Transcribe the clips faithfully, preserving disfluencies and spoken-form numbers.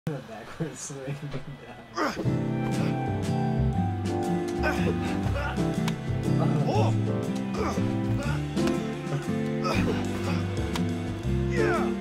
The backward swing down. Oh. Yeah.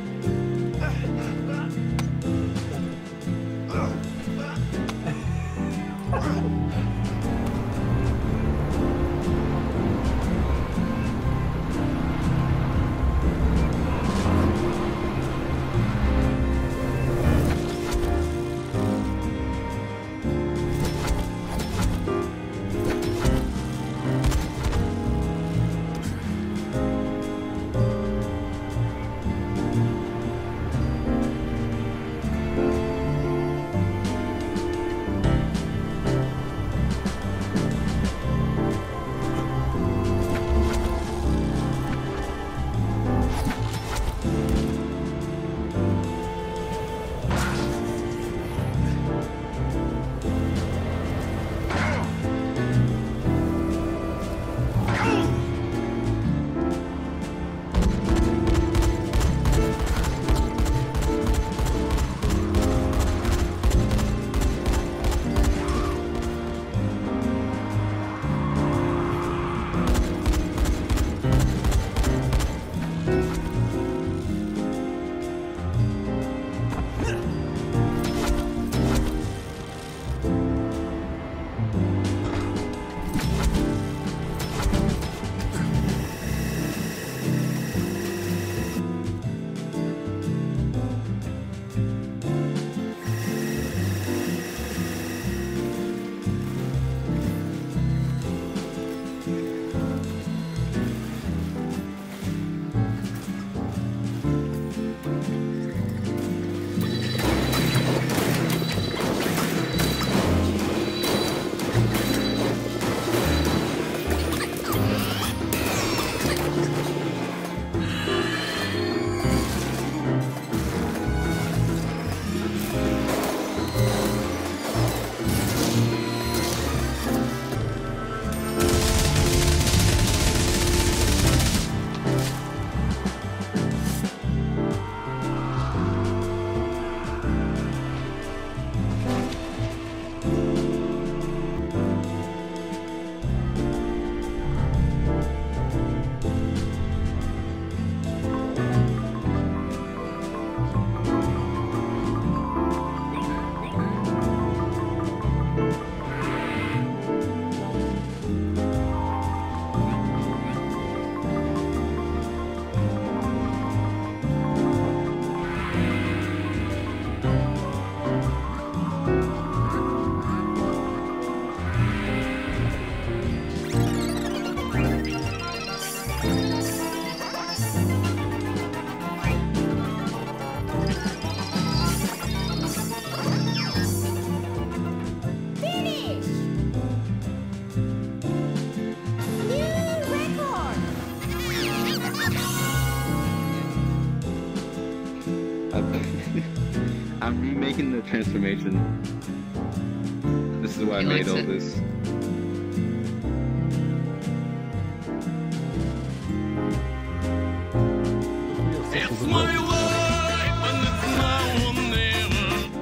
I'm remaking the transformation. This is why I made all it. this. It's my life and it's now or never.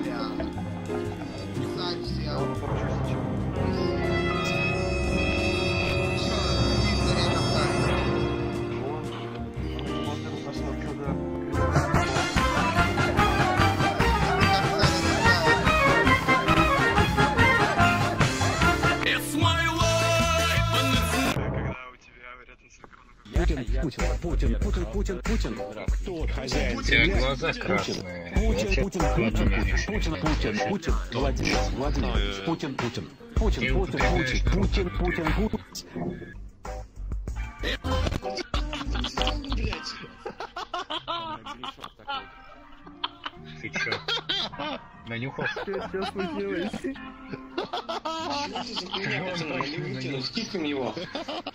Путин, Путин, Путин, Путин, Путин, Путин. Кто хозяин? У тебя глаза красные. Путин, Путин, Путин, Путин, Путин, Путин, Владимир, Владимир, Путин, Путин, Путин, Путин, Путин, Путин, Путин, Путин. Ты чё? Нанюхал? Что случилось? Скипим его.